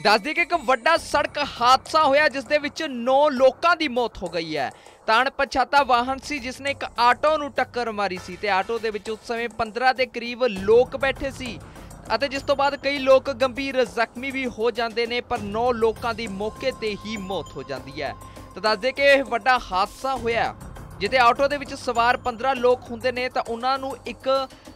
ਦੱਸ ਦਈਏ ਕਿ ਇੱਕ ਵੱਡਾ ਸੜਕ ਹਾਦਸਾ ਹੋਇਆ ਜਿਸ ਦੇ ਵਿੱਚ 9 ਲੋਕਾਂ ਦੀ ਮੌਤ ਹੋ ਗਈ ਹੈ। ਤਾਂ ਅਣਪਛਾਤਾ ਵਾਹਨ ਸੀ ਜਿਸ ਨੇ ਇੱਕ ਆਟੋ ਨੂੰ ਟੱਕਰ ਮਾਰੀ ਸੀ ਤੇ ਆਟੋ ਦੇ ਵਿੱਚ ਉਸ ਸਮੇਂ 15 ਦੇ ਕਰੀਬ ਲੋਕ ਬੈਠੇ ਸੀ ਅਤੇ ਜਿਸ ਤੋਂ ਬਾਅਦ ਕਈ ਲੋਕ ਗੰਭੀਰ ਜ਼ਖਮੀ ਵੀ ਹੋ ਜਾਂਦੇ ਨੇ, ਪਰ 9 ਲੋਕਾਂ ਦੀ ਮੌਕੇ ਤੇ ਹੀ ਮੌਤ ਹੋ ਜਾਂਦੀ ਹੈ। ਤਾਂ ਦੱਸਦੇ ਕਿ ਇਹ ਵੱਡਾ ਹਾਦਸਾ ਹੋਇਆ ਜਿੱਥੇ ਆਟੋ ਦੇ ਵਿੱਚ ਸਵਾਰ 15 ਲੋਕ ਹੁੰਦੇ ਨੇ ਤਾਂ ਉਹਨਾਂ ਨੂੰ ਇੱਕ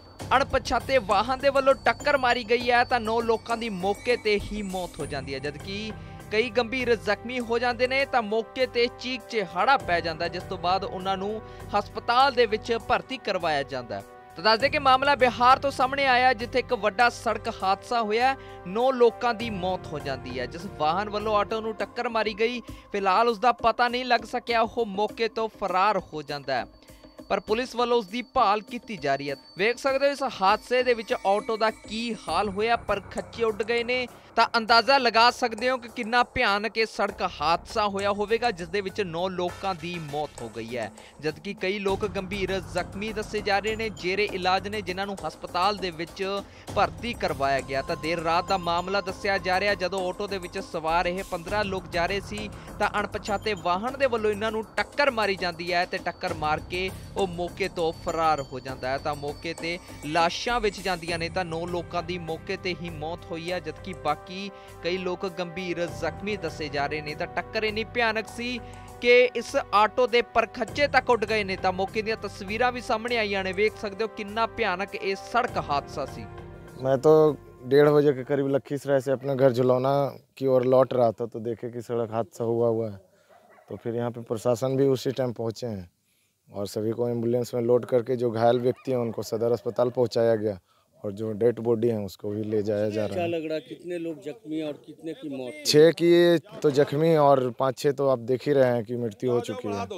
ਅਣਪਛਾਤੇ ਵਾਹਨ ਦੇ ਵੱਲੋਂ ਟੱਕਰ ਮਾਰੀ ਗਈ ਹੈ ਤਾਂ 9 ਲੋਕਾਂ ਦੀ ਮੌਕੇ ਤੇ ਹੀ ਮੌਤ ਹੋ ਜਾਂਦੀ ਹੈ, ਜਦਕਿ ਕਈ ਗੰਭੀਰ ਜ਼ਖਮੀ ਹੋ ਜਾਂਦੇ ਨੇ ਤਾਂ ਮੌਕੇ ਤੇ ਚੀਕ ਚਿਹਾੜਾ ਪੈ ਜਾਂਦਾ, ਜਿਸ ਤੋਂ ਬਾਅਦ ਉਹਨਾਂ ਨੂੰ ਹਸਪਤਾਲ ਦੇ ਵਿੱਚ ਭਰਤੀ ਕਰਵਾਇਆ ਜਾਂਦਾ। ਤਾਂ ਦੱਸਦੇ ਕਿ ਮਾਮਲਾ ਬਿਹਾਰ ਤੋਂ ਸਾਹਮਣੇ ਆਇਆ ਜਿੱਥੇ ਇੱਕ ਵੱਡਾ ਸੜਕ ਹਾਦਸਾ ਹੋਇਆ, 9 ਲੋਕਾਂ ਦੀ ਮੌਤ ਹੋ ਜਾਂਦੀ ਹੈ। ਜਿਸ ਵਾਹਨ ਵੱਲੋਂ ਆਟੋ ਨੂੰ ਟੱਕਰ ਮਾਰੀ ਗਈ ਫਿਲਹਾਲ ਉਸ ਦਾ ਪਤਾ ਨਹੀਂ ਲੱਗ ਸਕਿਆ, ਉਹ ਮੌਕੇ ਤੋਂ ਫਰਾਰ ਹੋ ਜਾਂਦਾ ਹੈ, ਪਰ ਪੁਲਿਸ ਵੱਲੋਂ ਉਸ ਦੀ ਭਾਲ ਕੀਤੀ ਜਾ ਰਹੀ ਹੈ। ਵੇਖ ਸਕਦੇ ਹੋ ਇਸ ਹਾਦਸੇ ਦੇ ਵਿੱਚ ਆਟੋ ਦਾ ਕੀ ਹਾਲ ਹੋਇਆ, ਪਰ ਖੱਚੇ ਉੱਡ ਗਏ ਨੇ ਤਾਂ ਅੰਦਾਜ਼ਾ ਲਗਾ ਸਕਦੇ ਹੋ ਕਿ ਕਿੰਨਾ ਭਿਆਨਕ ਇਹ ਸੜਕ ਹਾਦਸਾ ਹੋਇਆ ਹੋਵੇਗਾ ਜਿਸ ਦੇ ਵਿੱਚ 9 ਲੋਕਾਂ ਦੀ ਮੌਤ ਹੋ ਗਈ ਹੈ, ਜਦਕਿ ਕਈ ਲੋਕ ਗੰਭੀਰ ਜ਼ਖਮੀ ਦੱਸੇ ਜਾ ਰਹੇ ਨੇ, ਜੇਰੇ ਇਲਾਜ ਨੇ, ਜਿਨ੍ਹਾਂ ਨੂੰ ਹਸਪਤਾਲ ਦੇ ਵਿੱਚ ਭਰਤੀ ਕਰਵਾਇਆ ਗਿਆ। ਤਾਂ ਦੇਰ ਰਾਤ ਦਾ ਮਾਮਲਾ ਦੱਸਿਆ ਜਾ ਰਿਹਾ ਜਦੋਂ ਆਟੋ ਦੇ ਵਿੱਚ ਸਵਾਰ ਇਹ 15 ਲੋਕ ਜਾ ਰਹੇ ਸੀ ਤਾਂ ਅਣਪਛਾਤੇ ਵਾਹਨ ਦੇ ਵੱਲੋਂ ਇਹਨਾਂ ਨੂੰ ਟੱਕਰ ਮਾਰੀ ਜਾਂਦੀ ਹੈ ਤੇ ਟੱਕਰ ਮਾਰ ਕੇ ਉਹ ਮੌਕੇ ਤੋਂ ਫਰਾਰ ਹੋ ਜਾਂਦਾ ਹੈ। ਤਾਂ ਮੌਕੇ ਤੇ ਲਾਸ਼ਾਂ ਵਿੱਚ ਜਾਂਦੀਆਂ ਨੇ ਤਾਂ 9 ਲੋਕਾਂ ਦੀ ਮੌਕੇ ਤੇ ਹੀ ਮੌਤ ਹੋਈ ਹੈ, ਜਦਕਿ ਬਾਕੀ ਕਈ ਲੋਕ ਗੰਭੀਰ ਜ਼ਖਮੀ ਦੱਸੇ ਜਾ ਰਹੇ ਨੇ। ਤਾਂ ਟੱਕਰ ਇੰਨੀ ਭਿਆਨਕ ਸੀ ਕਿ ਇਸ ਆਟੋ ਦੇ ਪਰਖੱਚੇ ਤੱਕ ਉੱਡ ਗਏ ਨੇ ਤਾਂ ਮੌਕੇ ਦੀਆਂ ਤਸਵੀਰਾਂ ਵੀ ਸਾਹਮਣੇ ਆਈਆਂ ਨੇ। ਵੇਖ ਸਕਦੇ ਹੋ ਕਿੰਨਾ ਭਿਆਨਕ ਇਹ ਸੜਕ ਹਾਦਸਾ ਸੀ। मैं तो 1:30 बजे के करीब लखीसराय से अपने घर झुलौना की ओर लौट रहा था तो देखे कि सड़क हादसा हुआ है, तो फिर यहाँ पे प्रशासन भी उसी टाइम पहुँचे हैं और सभी को एम्बुलेंस में लोड करके जो घायल व्यक्ति हैं उनको सदर अस्पताल पहुँचाया गया और जो डेड बॉडी है उसको भी ले जाया जा रहा है। क्या लग रहा है कितने लोग जख्मी और कितने की मौत? 6 की तो जख्मी और 5-6 तो आप देख ही रहे हैं कि मृत्यु हो चुकी है।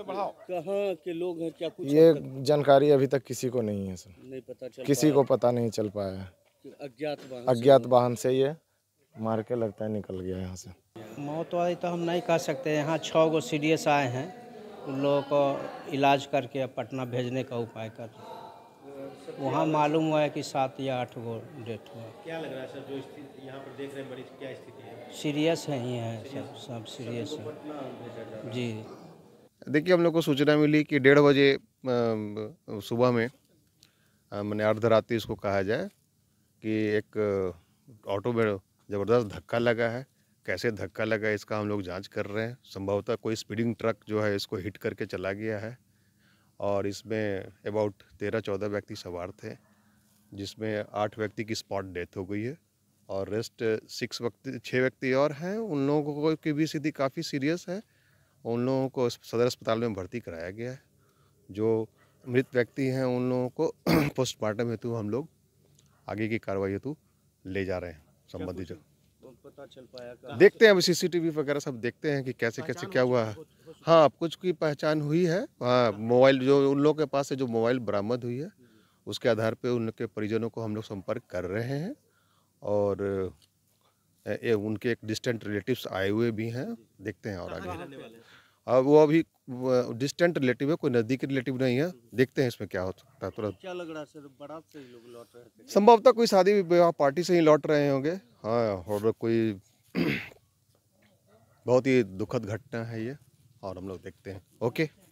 कहाँ के लोग हैं, क्या कुछ ये जानकारी अभी तक किसी को नहीं है सर, नहीं पता चल किसी को पता नहीं चल पाया है। अज्ञात वाहन से ये मार के लगता है निकल गया यहाँ से। मौत वाली तो हम नहीं कह सकते। यहाँ 6 गो सीरियस आए हैं, उन लोगों को इलाज करके पटना भेजने का उपाय कर रहे हैं। वहाँ मालूम हुआ है कि 7 या 8 गो डेथ हुआ। क्या लग रहा है सर जो स्थिति यहाँ पर देख रहे हैं, मरीज क्या स्थिति है? सीरियस है ही है, सब सीरियस है जी। देखिए, हम लोग को सूचना मिली कि 1:30 बजे सुबह में मैंने अर्धरात्रि इसको कहा जाए कि एक ऑटो में ज़बरदस्त धक्का लगा है। कैसे धक्का लगा इसका हम लोग जांच कर रहे हैं। संभवतः कोई स्पीडिंग ट्रक जो है इसको हिट करके चला गया है और इसमें अबाउट 13-14 व्यक्ति सवार थे, जिसमें 8 व्यक्ति की स्पॉट डेथ हो गई है और रेस्ट 6 व्यक्ति और हैं। उन लोगों की भी स्थिति काफ़ी सीरियस है, उन लोगों को सदर अस्पताल में भर्ती कराया गया है। जो मृत व्यक्ति हैं उन लोगों को पोस्टमार्टम हेतु हम लोग आगे की कार्रवाई हेतु ले जा रहे हैं। संबंधित पता चल पाया? देखते हैं, अभी CCTV वगैरह सब देखते हैं कि कैसे कैसे क्या हुआ है। हाँ, कुछ की पहचान हुई है। हाँ, मोबाइल जो उन लोगों के पास से जो मोबाइल बरामद हुई है उसके आधार पे उनके परिजनों को हम लोग संपर्क कर रहे हैं और उनके एक डिस्टेंट रिलेटिव्स आए हुए भी हैं, देखते हैं और आगे। अब वो अभी डिस्टेंट रिलेटिव है, कोई नज़दीकी रिलेटिव नहीं है, देखते हैं इसमें क्या हो सकता है तुरंत। क्या लग रहा है सर, बारात से ही लोग लौट रहे थे? संभवतः कोई शादी विवाह पार्टी से ही लौट रहे होंगे। हाँ, और कोई बहुत ही दुखद घटना है ये और हम लोग देखते हैं। ओके।